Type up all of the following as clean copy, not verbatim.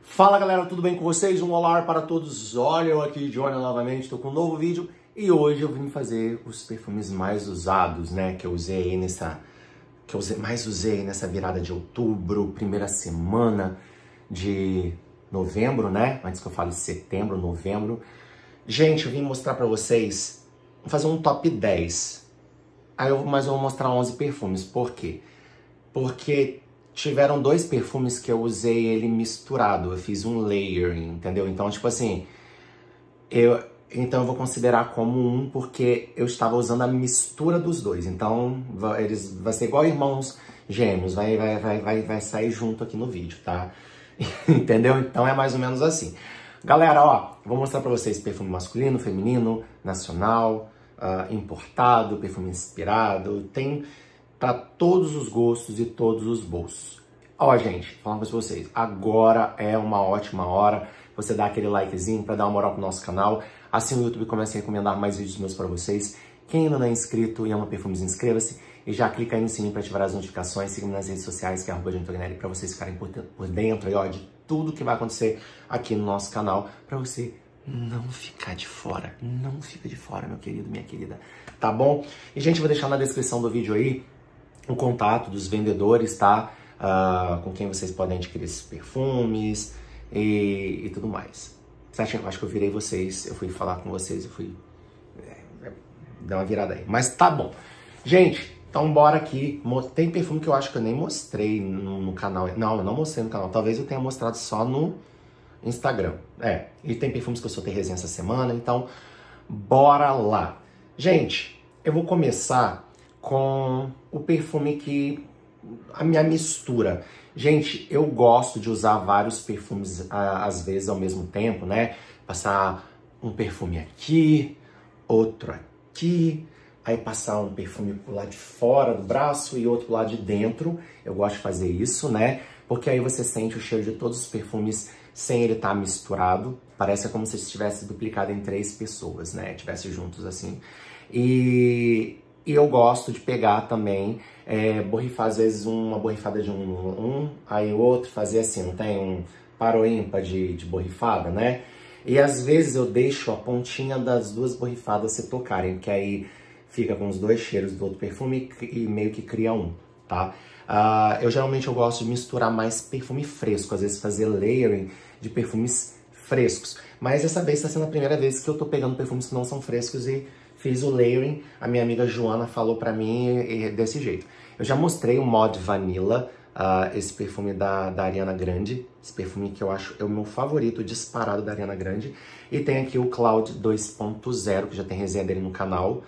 Fala galera, tudo bem com vocês? Um olá para todos. Olha eu aqui, Johnny, novamente, estou com um novo vídeo e hoje eu vim fazer os perfumes mais usados, né, que eu usei nessa virada de outubro, primeira semana de novembro, né? Antes que eu fale setembro, novembro. Gente, eu vim mostrar para vocês, vou fazer um top 10. Mas eu vou mostrar 11 perfumes. Por quê? Porque tiveram dois perfumes que eu usei ele misturado. Eu fiz um layering, entendeu? Então, tipo assim, eu vou considerar como um porque eu estava usando a mistura dos dois. Então, vai ser igual irmãos gêmeos. Vai sair junto aqui no vídeo, tá? Entendeu? Então é mais ou menos assim. Galera, ó, vou mostrar pra vocês perfume masculino, feminino, nacional, importado, perfume inspirado. Tem para todos os gostos e todos os bolsos. Ó, gente, falando pra vocês, agora é uma ótima hora você dar aquele likezinho para dar uma moral pro nosso canal. Assim o YouTube começa a recomendar mais vídeos meus para vocês. Quem ainda não é inscrito e ama perfumes, inscreva-se e já clica aí no sininho para ativar as notificações. Siga-me nas redes sociais, que é @JohnnyTognelli, para vocês ficarem por dentro aí, ó, de tudo que vai acontecer aqui no nosso canal, para você não ficar de fora. Não fica de fora, meu querido, minha querida. Tá bom? E, gente, vou deixar na descrição do vídeo aí o contato dos vendedores, tá? Com quem vocês podem adquirir esses perfumes e tudo mais. Certo? Eu acho que eu virei vocês, eu fui falar com vocês, eu fui dar uma virada aí. Mas tá bom. Gente, então bora aqui. Tem perfume que eu acho que eu nem mostrei no canal. Não, eu não mostrei no canal. Talvez eu tenha mostrado só no Instagram. E tem perfumes que eu soltei resenha essa semana, então bora lá. Gente, eu vou começar com o perfume que... a minha mistura. Gente, eu gosto de usar vários perfumes às vezes ao mesmo tempo, né? Passar um perfume aqui, outro aqui, aí passar um perfume pro lado de fora do braço e outro pro lado de dentro. Eu gosto de fazer isso, né? Porque aí você sente o cheiro de todos os perfumes sem ele estar misturado. Parece como se estivesse duplicado em 3 pessoas, né? Estivesse juntos assim. E eu gosto de pegar também, borrifar às vezes uma borrifada de aí o outro, fazer assim, não tem um par ou ímpar de borrifada, né? E às vezes eu deixo a pontinha das duas borrifadas se tocarem, que aí fica com os dois cheiros do outro perfume e meio que cria um, tá? Eu geralmente gosto de misturar mais perfume fresco, às vezes fazer layering de perfumes frescos. Mas dessa vez está sendo a primeira vez que eu tô pegando perfumes que não são frescos e fiz o layering. A minha amiga Joana falou pra mim desse jeito. Eu já mostrei o Mod Vanilla, esse perfume da Ariana Grande. Esse perfume que eu acho é o meu favorito disparado da Ariana Grande. E tem aqui o Cloud 2.0, que já tem resenha dele no canal.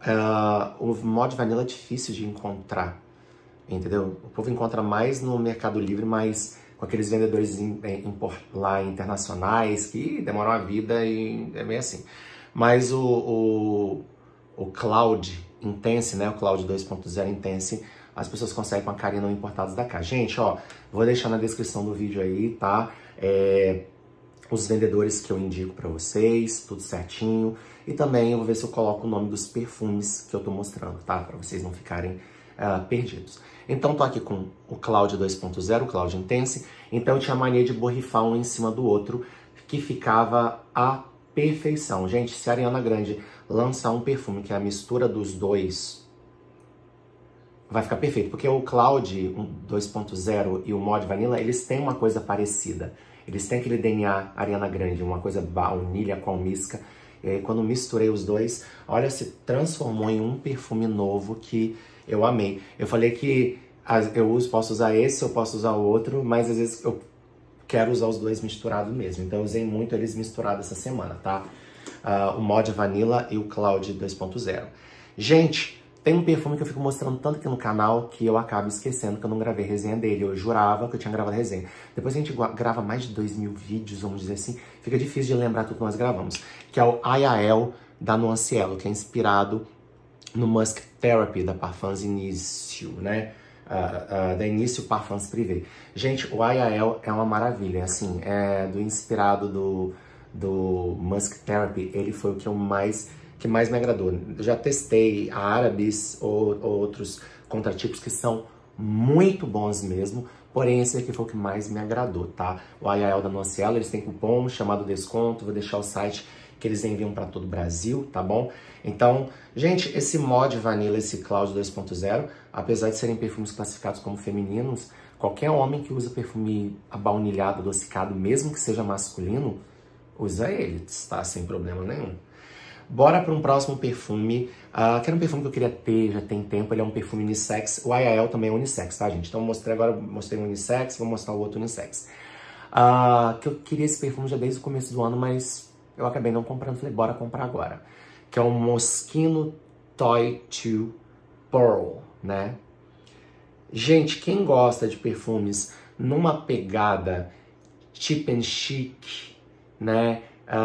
O Mod Vanilla é difícil de encontrar, entendeu? O povo encontra mais no Mercado Livre, mas com aqueles vendedores lá internacionais que demoram a vida e é meio assim. Mas o Cloud Intense, né? O Cloud 2.0 Intense, as pessoas conseguem com a carinha não importados da cá. Gente, ó, vou deixar na descrição do vídeo aí, tá? Os vendedores que eu indico pra vocês, tudo certinho. E também eu vou ver se eu coloco o nome dos perfumes que eu tô mostrando, tá? Pra vocês não ficarem perdidos. Então, tô aqui com o Cloud 2.0, o Cloud Intense. Então, eu tinha mania de borrifar um em cima do outro, que ficava a perfeição. Gente, se a Ariana Grande lançar um perfume que é a mistura dos dois, vai ficar perfeito. Porque o Cloud 2.0 e o Mod Vanilla, eles têm uma coisa parecida. Eles têm aquele DNA Ariana Grande, uma coisa baunilha com almíscar. E aí, quando misturei os dois, olha, se transformou em um perfume novo que eu amei. Eu falei que posso usar esse, eu posso usar o outro, mas às vezes eu quero usar os dois misturados mesmo. Então eu usei muito eles misturados essa semana, tá? O Mod Vanilla e o Cloud 2.0. Gente, tem um perfume que eu fico mostrando tanto aqui no canal que eu acabo esquecendo que eu não gravei resenha dele. Eu jurava que eu tinha gravado resenha. Depois a gente grava mais de 2.000 vídeos, vamos dizer assim. Fica difícil de lembrar tudo que nós gravamos. Que é o IAL da Nuancielo, que é inspirado no Musk Therapy da Parfums Início, né? Da Início Parfums Privé. Gente, o IAL é uma maravilha, assim, inspirado do Musk Therapy, ele foi o que mais me agradou. Eu já testei a Arabis ou outros contratipos que são muito bons mesmo, Porém, esse aqui foi o que mais me agradou, tá? O IAL da Nocielo, eles têm cupom chamado desconto, vou deixar o site que eles enviam para todo o Brasil, tá bom? Então, gente, esse Mod Vanilla, esse Cloud 2.0, apesar de serem perfumes classificados como femininos, qualquer homem que usa perfume abaunilhado, adocicado, mesmo que seja masculino, usa ele, tá? Sem problema nenhum. Bora para um próximo perfume, que era um perfume que eu queria ter, já tem tempo, ele é um perfume unissex, o IAL também é unissex, tá, gente? Então mostrei um unissex, vou mostrar o outro unissex. Que eu queria esse perfume já desde o começo do ano, mas eu acabei não comprando, falei, bora comprar agora. Que é o Moschino Toy 2 Pearl, né? Gente, quem gosta de perfumes numa pegada cheap and chic, né?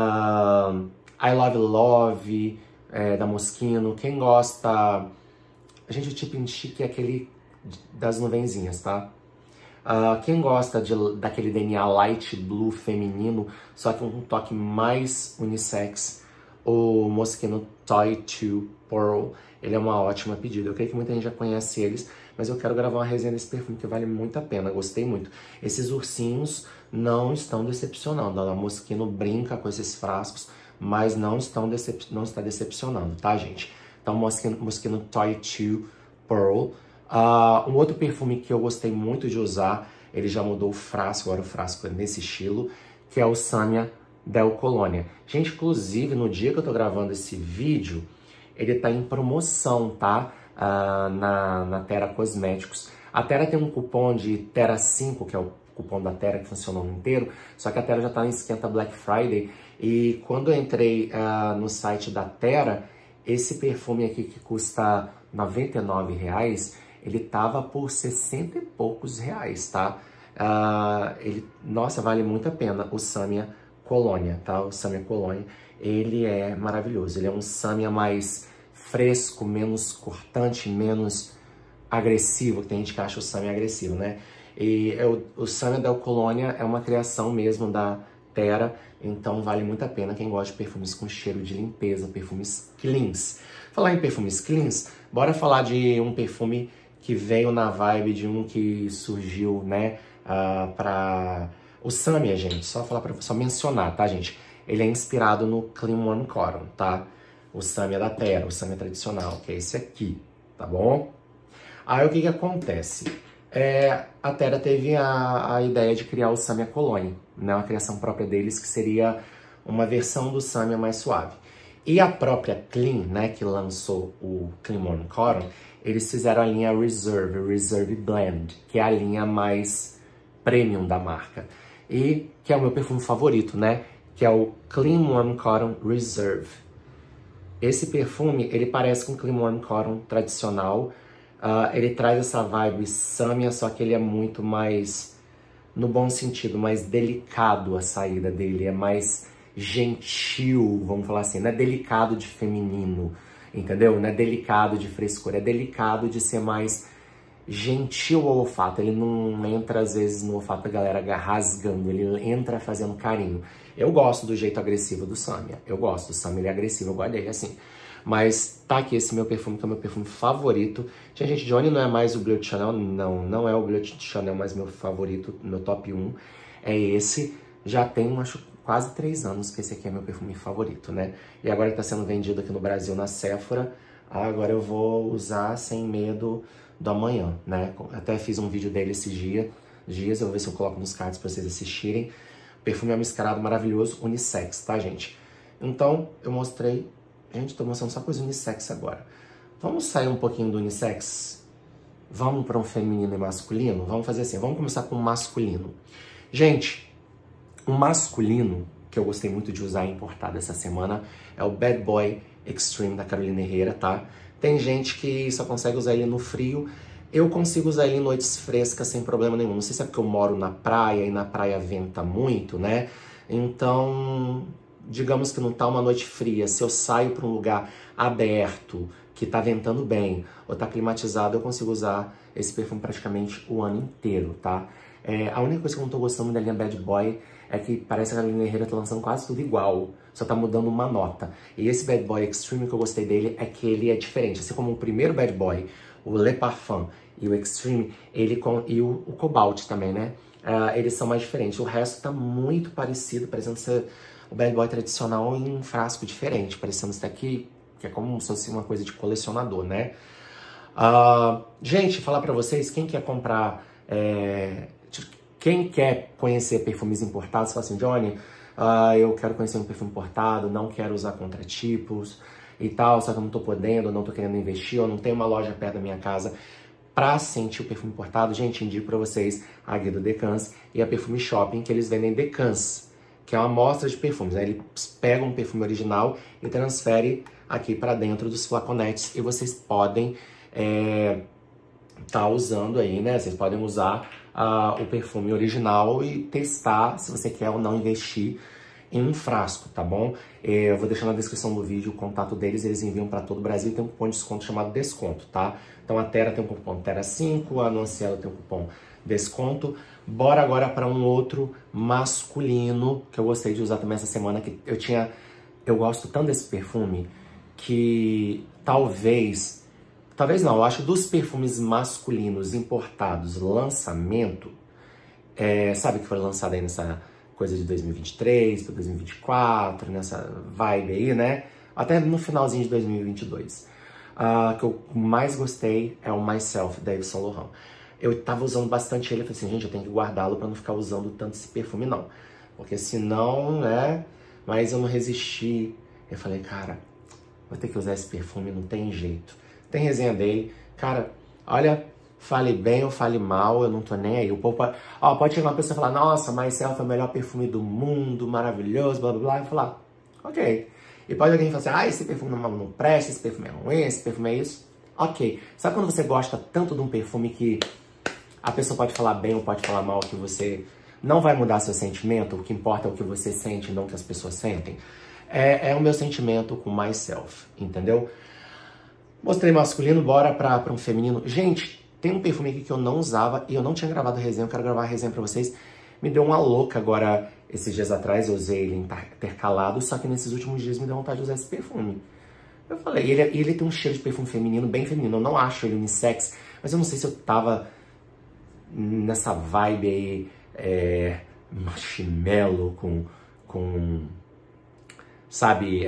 I Love Love, da Moschino. Quem gosta... Gente, o cheap and chic é aquele das nuvenzinhas, tá? Quem gosta daquele DNA light blue feminino, só que um toque mais unissex, o Moschino Toy 2 Pearl, ele é uma ótima pedida. Eu creio que muita gente já conhece eles, mas eu quero gravar uma resenha desse perfume que vale muito a pena, gostei muito. Esses ursinhos não estão decepcionando, a Moschino brinca com esses frascos, mas não está decepcionando, tá, gente? Então, Moschino Toy 2 Pearl. Um outro perfume que eu gostei muito de usar, ele já mudou o frasco, agora o frasco é nesse estilo, que é o Samia Del Colonia. Gente, inclusive, no dia que eu tô gravando esse vídeo, ele tá em promoção, tá? Na Terra Cosméticos. A Terra tem um cupom de Terra 5, que é o cupom da Terra que funciona o ano inteiro, só que a Terra já tá em esquenta Black Friday, e quando eu entrei no site da Terra, esse perfume aqui que custa R$99, ele tava por 60 e poucos reais, tá? Nossa, vale muito a pena o Samia Colonia, tá? O Samia Colonia, ele é maravilhoso, ele é um Samia mais fresco, menos cortante, menos agressivo, tem gente que acha o Samia agressivo, né? E o Samia Del Colonia é uma criação mesmo da Terra, então vale muito a pena quem gosta de perfumes com cheiro de limpeza, perfumes cleans. Falar em perfumes cleans, bora falar de um perfume que veio na vibe de um que surgiu, né, para o Samia, gente. Só mencionar, tá, gente? Ele é inspirado no Clean Warm Cotton, tá? O Samia da Terra, o Samia tradicional, que é esse aqui, tá bom? Aí o que acontece? A Terra teve a ideia de criar o Samia Colonia, né? Uma criação própria deles, que seria uma versão do Samia mais suave. E a própria Clean, né, que lançou o Clean Warm Cotton, eles fizeram a linha Reserve Blend, que é a linha mais premium da marca. E que é o meu perfume favorito, né? Que é o Clean Warm Cotton Reserve. Esse perfume, ele parece com o Clean Warm Cotton tradicional. Ele traz essa vibe Samia, só que ele é muito mais, no bom sentido, mais delicado a saída dele. É mais gentil, vamos falar assim. Não é delicado de feminino, entendeu? Não é delicado de frescura, é delicado de ser mais gentil ao olfato. Ele não entra, às vezes, no olfato da galera rasgando, ele entra fazendo carinho. Eu gosto do jeito agressivo do Samia, eu gosto, o Samia ele é agressivo, eu guardei assim. Mas tá aqui esse meu perfume, que é o meu perfume favorito. Gente, Johnny não é mais o Bleu de Chanel, não é o Bleu de Chanel, mas meu favorito, meu top 1 é esse. Já tem, acho, quase 3 anos que esse aqui é meu perfume favorito, né? E agora ele tá sendo vendido aqui no Brasil, na Sephora. Agora eu vou usar sem medo do amanhã, né? Até fiz um vídeo dele esses dias, eu vou ver se eu coloco nos cards pra vocês assistirem. O perfume é mascarado maravilhoso, unissex, tá, gente? Então, eu mostrei... Gente, tô mostrando só coisa unissex agora. Vamos sair um pouquinho do unissex? Vamos para um feminino e masculino? Vamos fazer assim, vamos começar com o masculino. Gente, o masculino que eu gostei muito de usar importado essa semana é o Bad Boy Extreme da Carolina Herrera, tá? Tem gente que só consegue usar ele no frio. Eu consigo usar ele em noites frescas sem problema nenhum. Não sei se é porque eu moro na praia e na praia venta muito, né? Então... digamos que não tá uma noite fria, se eu saio para um lugar aberto, que tá ventando bem, ou tá climatizado, eu consigo usar esse perfume praticamente o ano inteiro, tá? A única coisa que eu não tô gostando da linha Bad Boy é que parece que a Carolina Herrera tá lançando quase tudo igual, só tá mudando uma nota. E esse Bad Boy Extreme, que eu gostei dele, é que ele é diferente. Assim como o primeiro Bad Boy, o Le Parfum, e o Extreme, e o Cobalt também, né? Eles são mais diferentes. O resto tá muito parecido, parecendo ser o Bad Boy tradicional em um frasco diferente, parecendo isso daqui, que é como se fosse uma coisa de colecionador, né? Gente, falar pra vocês, quem quer comprar, quem quer conhecer perfumes importados, fala assim, Johnny, eu quero conhecer um perfume importado, não quero usar contratipos e tal, só que eu não tô podendo, não tô querendo investir, eu não tenho uma loja perto da minha casa pra sentir o perfume importado. Gente, indico pra vocês a Guia do Decans e a Perfume Shopping, que eles vendem Decans, que é uma amostra de perfumes, né? Eles pegam um perfume original e transferem aqui pra dentro dos flaconetes, e vocês podem tá usando aí, né? Vocês podem usar o perfume original e testar se você quer ou não investir em um frasco, tá bom? Eu vou deixar na descrição do vídeo o contato deles, eles enviam para todo o Brasil, tem um cupom de desconto chamado desconto, tá? Então a Terra tem um cupom Terra5, a Anunciela tem um cupom desconto. Bora agora para um outro masculino que eu gostei de usar também essa semana, que eu gosto tanto desse perfume que talvez não, eu acho dos perfumes masculinos importados, lançamento, sabe que foi lançado aí nessa coisa de 2023 para 2024, nessa vibe aí, né? Até no finalzinho de 2022. Que eu mais gostei é o Myself, da Yves Saint Laurent. Eu tava usando bastante ele, eu falei assim, gente, eu tenho que guardá-lo para não ficar usando tanto esse perfume, não. Porque senão, né? Mas eu não resisti. Eu falei, cara, vou ter que usar esse perfume, não tem jeito. Tem resenha dele. Cara, olha, fale bem ou fale mal, eu não tô nem aí. O povo pode chegar uma pessoa e falar, nossa, Myself é o melhor perfume do mundo, maravilhoso, blá, blá, blá. E falar, ok. E pode alguém falar assim, esse perfume não presta, esse perfume é ruim, esse perfume é isso. Ok. Sabe quando você gosta tanto de um perfume que a pessoa pode falar bem ou pode falar mal, que você não vai mudar seu sentimento? O que importa é o que você sente, não o que as pessoas sentem. É o meu sentimento com Myself, entendeu? Mostrei masculino, bora pra um feminino. Gente, tem um perfume aqui que eu não usava e eu não tinha gravado resenha, eu quero gravar a resenha pra vocês. Me deu uma louca agora, esses dias atrás, eu usei ele intercalado, só que nesses últimos dias me deu vontade de usar esse perfume. Eu falei, ele tem um cheiro de perfume feminino, bem feminino, eu não acho ele unissex, mas eu não sei se eu tava nessa vibe aí, marshmallow com sabe,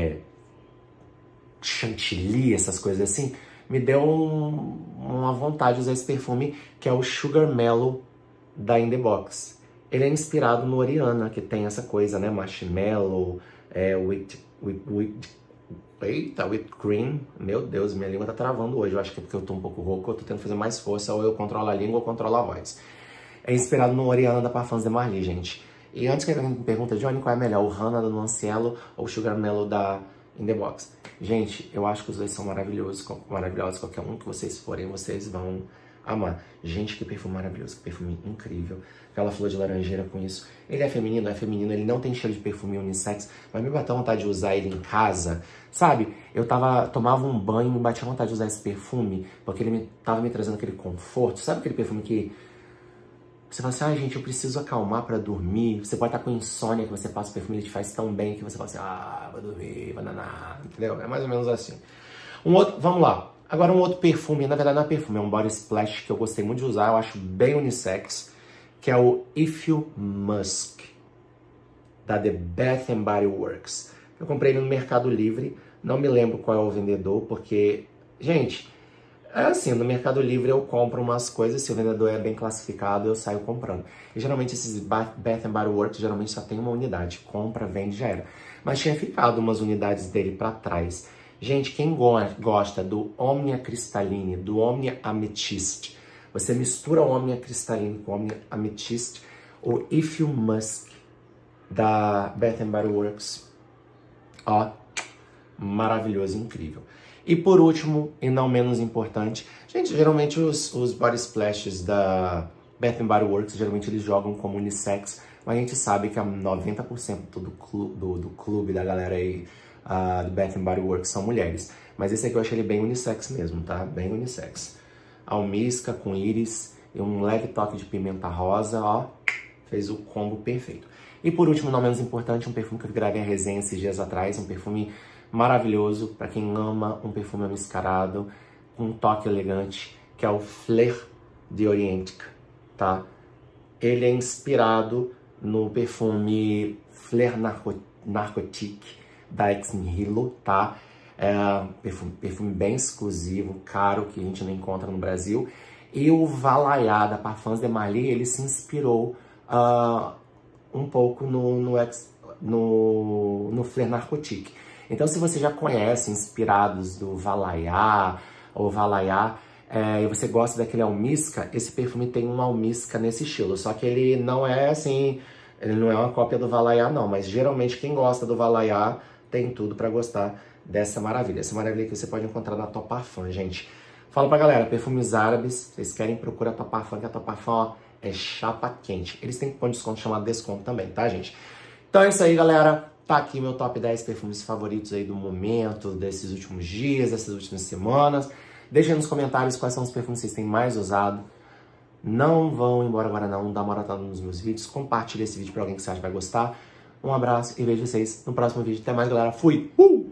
chantilly, essas coisas assim, me deu uma vontade de usar esse perfume, que é o Sugar Mellow da In The Box. Ele é inspirado no Oriana, que tem essa coisa, né, marshmallow, with cream. Meu Deus, minha língua tá travando hoje, eu acho que é porque eu tô um pouco rouco, eu tô tentando fazer mais força, ou eu controlo a língua ou controlo a voz. É inspirado no Oriana da Parfums de Marly, gente. E antes que alguém me pergunte, Johnny, qual é melhor, o Hana da Nuncielo ou o Sugar Mellow da In The Box? Gente, eu acho que os dois são maravilhosos, qualquer um que vocês forem, vocês vão amar. Gente, que perfume maravilhoso, que perfume incrível. Aquela flor de laranjeira com isso. Ele é feminino, ele não tem cheiro de perfume unissex, mas me bateu vontade de usar ele em casa, sabe? Eu tomava um banho e me batia vontade de usar esse perfume, porque ele tava me trazendo aquele conforto. Sabe aquele perfume que você fala assim, gente, eu preciso acalmar pra dormir. Você pode estar com insônia, que você passa o perfume, ele te faz tão bem que você fala assim, vou dormir, bananá, entendeu? É mais ou menos assim. Vamos lá. Agora um outro perfume, na verdade não é perfume, é um body splash que eu gostei muito de usar, eu acho bem unissex, que é o If You Musk, da The Bath Body Works. Eu comprei ele no Mercado Livre, não me lembro qual é o vendedor, porque, gente, é assim, no Mercado Livre eu compro umas coisas, se o vendedor é bem classificado, eu saio comprando. E geralmente esses Bath Body Works, geralmente só tem uma unidade, compra, vende, já era. Mas tinha ficado umas unidades dele pra trás. Gente, quem gosta do Omnia Crystalline, do Omnia Amethyst, você mistura o Omnia Crystalline com o Omnia Amethyst, o If You Musk, da Bath Body Works, ó, maravilhoso, incrível. E por último, e não menos importante, gente, geralmente os body splashes da Bath Body Works, geralmente eles jogam como unissex, mas a gente sabe que a 90% do clube da galera aí do Bath Body Works são mulheres. Mas esse aqui eu achei ele bem unissex mesmo, tá? Bem unissex. Almíscar com íris e um leve toque de pimenta rosa, ó, fez o combo perfeito. E por último, não menos importante, um perfume que eu gravei a resenha esses dias atrás, um perfume maravilhoso para quem ama um perfume mascarado, com um toque elegante, que é o Fleur de Orientique, tá? Ele é inspirado no perfume Fleur Narcotique da Ex Nihilo, tá? É perfume bem exclusivo, caro, que a gente não encontra no Brasil. E o Valhalla da Parfums de Marly, ele se inspirou um pouco no Fleur Narcotique. Então, se você já conhece inspirados do Valhalla ou Valhalla, e você gosta daquele almíscar, esse perfume tem um almíscar nesse estilo. Só que ele não é assim, ele não é uma cópia do Valhalla não, mas geralmente quem gosta do Valhalla tem tudo para gostar dessa maravilha. Essa maravilha que você pode encontrar na Top Parfum, gente. Fala pra galera, perfumes árabes, vocês querem, procura a Top Parfum, que a Top Parfum, ó, é chapa quente. Eles têm cupom de desconto chamado desconto também, tá, gente? Então é isso aí, galera. Tá aqui meu top 10 perfumes favoritos aí do momento, desses últimos dias, dessas últimas semanas. Deixem nos comentários quais são os perfumes que vocês têm mais usado. Não vão embora agora não, dá uma olhada nos meus vídeos, compartilha esse vídeo pra alguém que você acha que vai gostar. Um abraço e vejo vocês no próximo vídeo. Até mais, galera. Fui!